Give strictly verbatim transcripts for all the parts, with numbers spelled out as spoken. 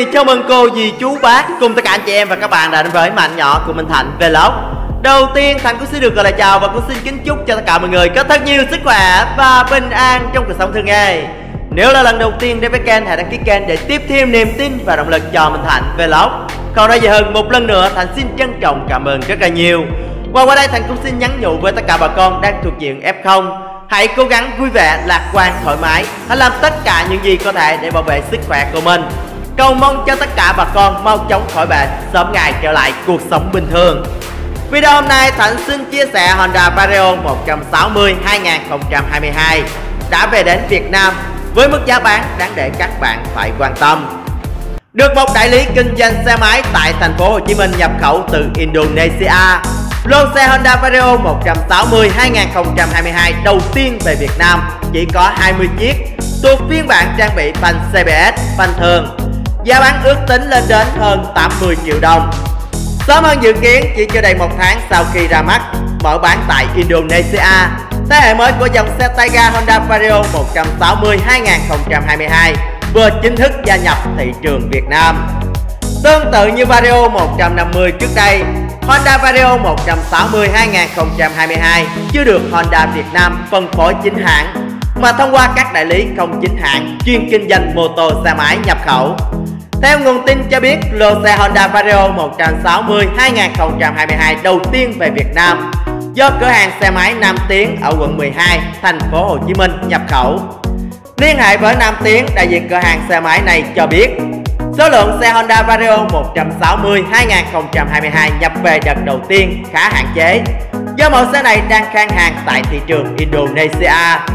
chào mừng cô, dì, chú, bác cùng tất cả anh chị em và các bạn đã đến với Mạnh Nhỏ của Minh Thành Vlog. Đầu tiên Thành cũng xin được gọi là chào và cũng xin kính chúc cho tất cả mọi người có thật nhiều sức khỏe và bình an trong cuộc sống thường ngày. Nếu là lần đầu tiên đến với kênh, hãy đăng ký kênh để tiếp thêm niềm tin và động lực cho Minh Thành Vlog. Còn nói gì hơn, một lần nữa Thành xin trân trọng cảm ơn rất là nhiều. Và qua đây Thành cũng xin nhắn nhủ với tất cả bà con đang thuộc diện ép không, hãy cố gắng vui vẻ, lạc quan, thoải mái, hãy làm tất cả những gì có thể để bảo vệ sức khỏe của mình. Cầu mong cho tất cả bà con mau chóng khỏi bệnh, sớm ngày trở lại cuộc sống bình thường. Video hôm nay Thành xin chia sẻ Honda Vario một sáu không hai không hai hai đã về đến Việt Nam với mức giá bán đáng để các bạn phải quan tâm. Được một đại lý kinh doanh xe máy tại thành phố Hồ Chí Minh nhập khẩu từ Indonesia, lô xe Honda Vario một sáu không hai không hai hai đầu tiên về Việt Nam chỉ có hai mươi chiếc, thuộc phiên bản trang bị phanh xê bê ét, phanh thường. Giá bán ước tính lên đến hơn tám mươi triệu đồng. Sớm hơn dự kiến, chỉ chưa đầy một tháng sau khi ra mắt mở bán tại Indonesia, thế hệ mới của dòng xe tay ga Honda Vario một sáu không hai không hai hai vừa chính thức gia nhập thị trường Việt Nam. Tương tự như Vario một năm mươi trước đây, Honda Vario một sáu không hai không hai hai chưa được Honda Việt Nam phân phối chính hãng, mà thông qua các đại lý không chính hãng chuyên kinh doanh mô tô xe máy nhập khẩu. Theo nguồn tin cho biết, lô xe Honda Vario một sáu không hai không hai hai đầu tiên về Việt Nam do cửa hàng xe máy Nam Tiến ở quận mười hai, thành phố Hồ Chí Minh nhập khẩu. Liên hệ với Nam Tiến, đại diện cửa hàng xe máy này cho biết số lượng xe Honda Vario một sáu không hai không hai hai nhập về đợt đầu tiên khá hạn chế, do mẫu xe này đang khan hàng tại thị trường Indonesia.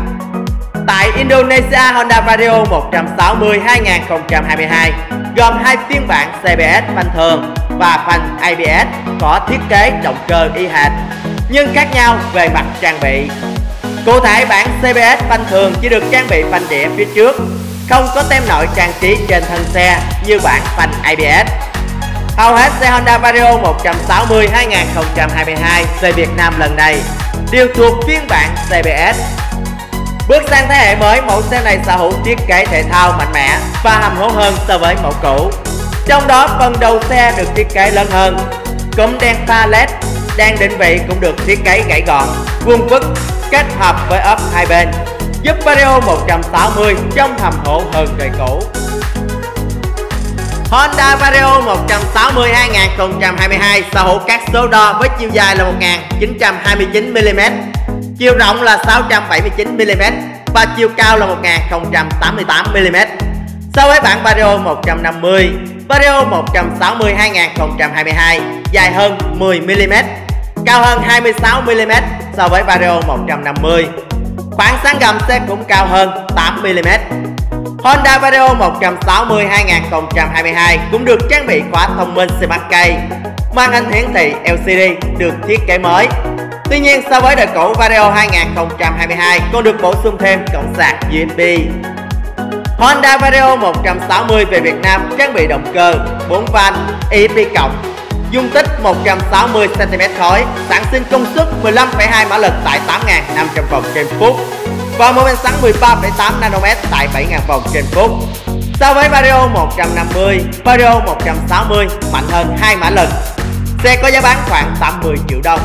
Tại Indonesia, Honda Vario một sáu không hai không hai hai gồm hai phiên bản xê bê ét phanh thường và phanh a bê ét có thiết kế động cơ y hệt nhưng khác nhau về mặt trang bị. Cụ thể, bản xê bê ét phanh thường chỉ được trang bị phanh đĩa phía trước, không có tem nội trang trí trên thân xe như bản phanh a bê ét. Hầu hết xe Honda Vario một sáu không hai không hai hai về Việt Nam lần này đều thuộc phiên bản xê bê ét. Bước sang thế hệ mới, mẫu xe này sở hữu thiết kế thể thao mạnh mẽ và hầm hố hơn so với mẫu cũ. Trong đó, phần đầu xe được thiết kế lớn hơn, cụm đèn pha led, đèn định vị cũng được thiết kế gãy gọn, vuông vức, kết hợp với ốp hai bên, giúp Vario một sáu không trông hầm hố hơn đời cũ. Honda Vario một sáu không hai không hai hai sở hữu các số đo với chiều dài là một nghìn chín trăm hai mươi chín mi li mét, chiều rộng là sáu trăm bảy mươi chín mi li mét và chiều cao là một nghìn không trăm tám mươi tám mi li mét. So với bản Vario một năm mươi, Vario một sáu không hai không hai hai dài hơn mười mi li mét, cao hơn hai mươi sáu mi li mét so với Vario một năm mươi. Khoảng sáng gầm xe cũng cao hơn tám mi li mét. Honda Vario một sáu không hai không hai hai cũng được trang bị khóa thông minh Smart Key, màn hình hiển thị lờ xê đê được thiết kế mới. Tuy nhiên, so với đời cũ, Vario hai không hai hai còn được bổ sung thêm cổng sạc u ét bê. Honda Vario một sáu không về Việt Nam trang bị động cơ bốn van e ép pê cộng, dung tích một trăm sáu mươi xăng ti mét khối, sản sinh công suất mười lăm phẩy hai mã lực tại tám nghìn năm trăm vòng trên phút và mô men xoắn mười ba phẩy tám nanomet tại bảy nghìn vòng trên phút. So với Vario một năm mươi, Vario một sáu không mạnh hơn hai mã lực. Xe có giá bán khoảng tám mươi triệu đồng.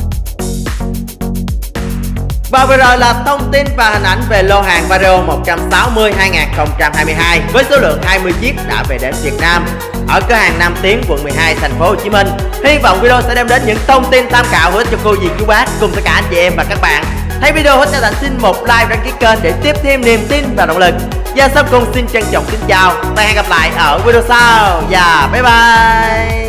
Và vừa rồi là thông tin và hình ảnh về lô hàng Vario một sáu không hai không hai hai với số lượng hai mươi chiếc đã về đến Việt Nam ở cửa hàng Nam Tiến, quận mười hai, thành phố Hồ Chí Minh. Hy vọng video sẽ đem đến những thông tin tham khảo hữu ích cho cô, dì, chú, bác cùng tất cả anh chị em và các bạn. Thấy video hữu ích, Thành xin một like, đăng ký kênh để tiếp thêm niềm tin và động lực. Và sau cùng xin trân trọng kính chào và hẹn gặp lại ở video sau. Và bye bye.